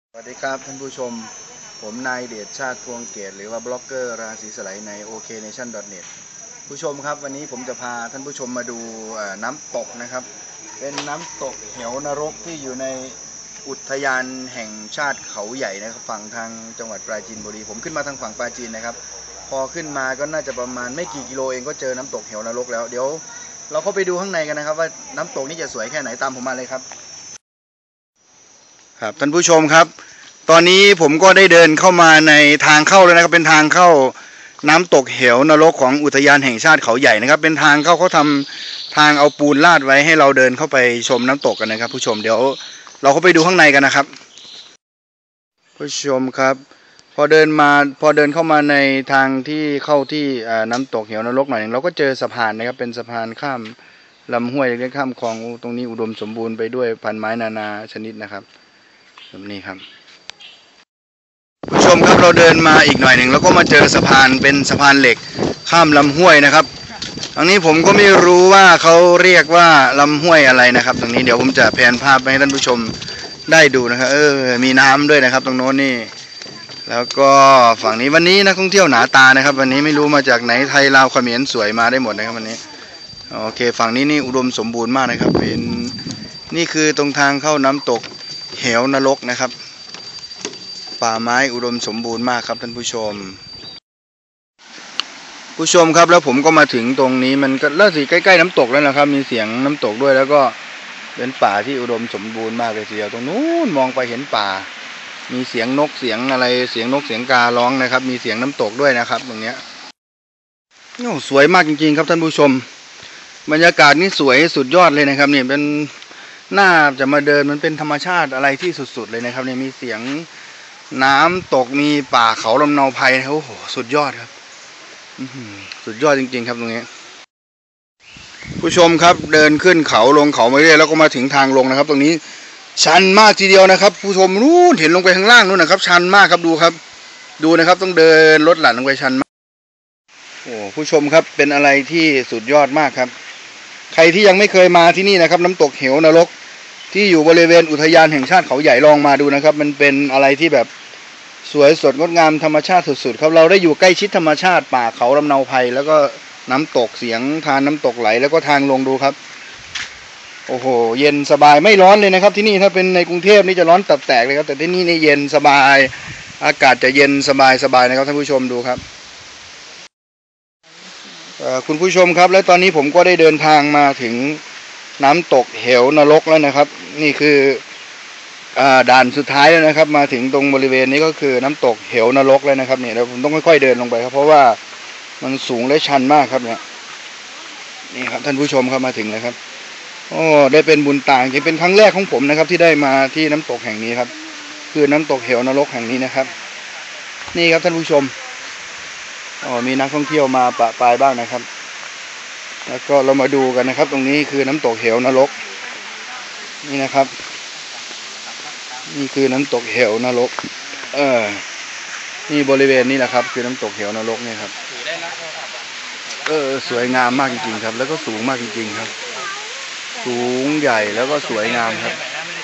สวัสดีครับท่านผู้ชมผมนายเดชชาติพวงเกตหรือว่าบล็อกเกอร์ราศีสไลใน OKNation.net ผู้ชมครับวันนี้ผมจะพาท่านผู้ชมมาดูน้ำตกนะครับเป็นน้ำตกเหวนรกที่อยู่ในอุทยานแห่งชาติเขาใหญ่นะครับฝั่งทางจังหวัดปราจีนบุรีผมขึ้นมาทางฝั่งปราจีนนะครับพอขึ้นมาก็น่าจะประมาณไม่กี่กิโลเองก็เจอน้ำตกเหวนรกแล้วเดี๋ยวเราเข้าไปดูข้างในกันนะครับว่าน้ำตกนี้จะสวยแค่ไหนตามผมมาเลยครับครับท่านผู้ชมครับตอนนี้ผมก็ได้เดินเข้ามาในทางเข้าแล้วนะครับเป็นทางเข้าน้ำตกเหวนรกของอุทยานแห่งชาติเขาใหญ่นะครับเป็นทางเข้าเขาทำทางเอาปูนลาดไว้ให้เราเดินเข้าไปชมน้ำตกกันนะครับผู้ชมเดี๋ยวเราเข้าไปดูข้างในกันนะครับผู้ชมครับพอเดินเข้ามาในทางที่เข้าที่น้ำตกเหวนรกหน่อยเราก็เจอสะพานนะครับเป็นสะพานข้ามลำห้วยเล็กๆข้ามคลองตรงนี้อุดมสมบูรณ์ไปด้วยพันไม้นานาชนิดนะครับแบบนี้ครับผู้ชมครับเราเดินมาอีกหน่อยหนึ่งแล้วก็มาเจอสะพานเป็นสะพานเหล็กข้ามลำห้วยนะครับตรงนี้ผมก็ไม่รู้ว่าเขาเรียกว่าลำห้วยอะไรนะครับตรงนี้เดี๋ยวผมจะแผนภาพให้ท่านผู้ชมได้ดูนะครับมีน้ำด้วยนะครับตรงโน้นนี่แล้วก็ฝั่งนี้วันนี้นักท่องเที่ยวหนาตานะครับวันนี้ไม่รู้มาจากไหนไทยลาวเขมรสวยมาได้หมดนะครับวันนี้โอเคฝั่งนี้นี่อุดมสมบูรณ์มากนะครับเป็นนี่คือตรงทางเข้าน้ำตกเหวนรกนะครับป่าไม้อุดมสมบูรณ์มากครับท่านผู้ชมครับแล้วผมก็มาถึงตรงนี้มันก็เริ่มสิใกล้ๆน้ำตกแล้วนะครับมีเสียงน้ำตกด้วยแล้วก็เป็นป่าที่อุดมสมบูรณ์มากเลยทีเดียวตรงนู้นมองไปเห็นป่ามีเสียงนกเสียงอะไรเสียงนกเสียงการ้องนะครับมีเสียงน้ำตกด้วยนะครับตรงเนี้ยโอ้สวยมากจริงๆครับท่านผู้ชมบรรยากาศนี่สวยสุดยอดเลยนะครับเนี่ยเป็นน่าจะมาเดินมันเป็นธรรมชาติอะไรที่สุดๆเลยนะครับเนี่ยมีเสียงน้ำตกมีป่าเขาลำเนาไพรโอ้โหสุดยอดครับสุดยอดจริงๆครับตรงนี้ผู้ชมครับเดินขึ้นเขาลงเขามาเรื่อยแล้วก็มาถึงทางลงนะครับตรงนี้ชันมากทีเดียวนะครับผู้ชมนู้นเห็นลงไปข้างล่างนู้นนะครับชันมากครับดูครับดูนะครับต้องเดินรถหลั่นลงไปชันมากโอ้ผู้ชมครับเป็นอะไรที่สุดยอดมากครับใครที่ยังไม่เคยมาที่นี่นะครับน้ำตกเหวนรกที่อยู่บริเวณอุทยานแห่งชาติเขาใหญ่ลองมาดูนะครับมันเป็นอะไรที่แบบสวยสดงดงามธรรมชาติสุดๆครับเราได้อยู่ใกล้ชิดธรรมชาติป่าเขาลำเนาไพรแล้วก็น้ำตกเสียงทานน้ำตกไหลแล้วก็ทางลงดูครับโอ้โหเย็นสบายไม่ร้อนเลยนะครับที่นี่ถ้าเป็นในกรุงเทพนี่จะร้อนตับแตกเลยครับแต่ที่นี่นี่เย็นสบายอากาศจะเย็นสบายนะครับท่านผู้ชมดูครับคุณผู้ชมครับและตอนนี้ผมก็ได้เดินทางมาถึงน้ำตกเหวนรกแล้วนะครับนี่คือด่านสุดท้ายแล้วนะครับมาถึงตรงบริเวณนี้ก็คือน้ำตกเหวนรกแล้วนะครับเนี่ยเดี๋ยวผมต้องค่อยๆเดินลงไปครับเพราะว่ามันสูงและชันมากครับเนี่ยนี่ครับท่านผู้ชมครับมาถึงแล้วครับโอ้ได้เป็นบุญตาจริงเป็นครั้งแรกของผมนะครับที่ได้มาที่น้ำตกแห่งนี้ครับคือน้ำตกเหวนรกแห่งนี้นะครับนี่ครับท่านผู้ชมมีนักท่องเที่ยวมาปะปายบ้างนะครับแล้วก็เรามาดูกันนะครับตรงนี้คือน้ำตกเหวนรกนี่นะครับนี่คือน้ำตกเหวนรกนี่บริเวณนี้แหละครับคือน้ำตกเหวนรกนี่ครับสวยงามมากจริงๆครับแล้วก็สูงมากจริงๆครับสูงใหญ่แล้วก็สวยงามครับ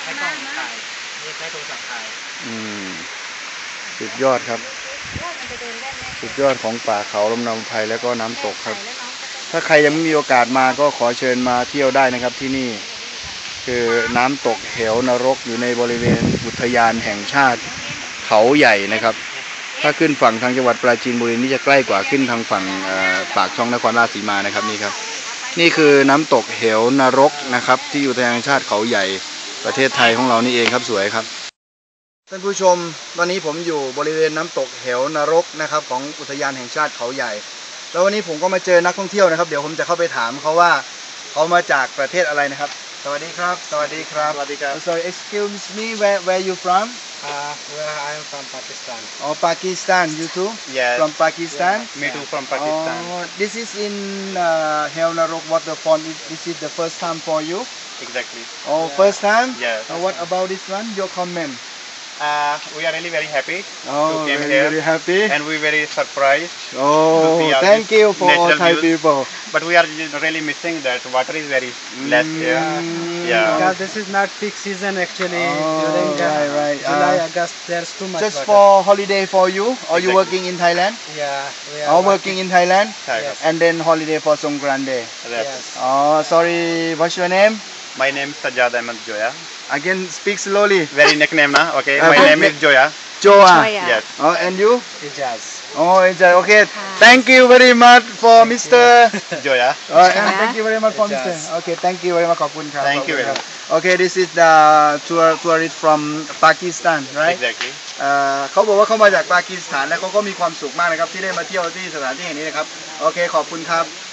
สุดยอดครับสุดยอดของป่าเขาลำเนาไพรแล้วก็น้ำตกครับถ้าใครยังไม่มีโอกาสมาก็ขอเชิญมาเที่ยวได้นะครับที่นี่คือน้ำตกเหวนรกอยู่ในบริเวณอุทยานแห่งชาติเขาใหญ่นะครับถ้าขึ้นฝั่งทางจังหวัดปราจีนบุรีนี่จะใกล้กว่าขึ้นทางฝั่งปากช่องนครราชสีมานะครับนี่ครับนี่คือน้ำตกเหวนรกนะครับที่อุทยานแห่งชาติเขาใหญ่ประเทศไทยของเรานี่เองครับสวยครับท่านผู้ชมตอนนี้ผมอยู่บริเวณน้ำตกเหวนรกนะครับของอุทยานแห่งชาติเขาใหญ่แล้ววันนี้ผมก็มาเจอนักท่องเที่ยวนะครับเดี๋ยวผมจะเข้าไปถามเขาว่าเขามาจากประเทศอะไรนะครับสวัสดีครับสวัสดีครับสวัสดีครับ So excuse me where you from Where I am from Pakistan. Oh Pakistan you too Yes. From Pakistan Me too from Pakistan. This is in Hewnarok waterfall this is the first time for you Exactly. Oh first time Yes. What about this one your comment We are really very happy Oh to came very, here, very happy and we very surprised. Oh see all thank this you for all natural Thai views. people But we are really missing that water is very less here. Yeah. Because this is not peak season actually. Oh, During right. July, because there's too much Just water. for holiday for you, or you Exactly. working in Thailand? Yeah, we are Or working in Thailand, ใช่ครับ Yes. and then holiday for Songkran Day. That's Yes. Oh, sorry. What's your name? My name is Sajjad Ahmed Joya. I can speak slowly. Very nickname na. Okay. Uh, My but- name is Joya. Joa. Joya. Yes. Oh, and you? Ijaz. Oh, it's okay. Thank you very much for Mr. Joya. And thank you very much for Mr. Okay, thank you very much. ขอบคุณครับ Thank you ขอบคุณครับ very Okay, this is the tourist from Pakistan, right? Exactly. เขาบอกว่าเขามาจากปากีสถานและเขาก็มีความสุขมากนะครับที่ได้มาเที่ยวที่สถานที่แห่งนี้นะครับ โอเค ขอบคุณครับ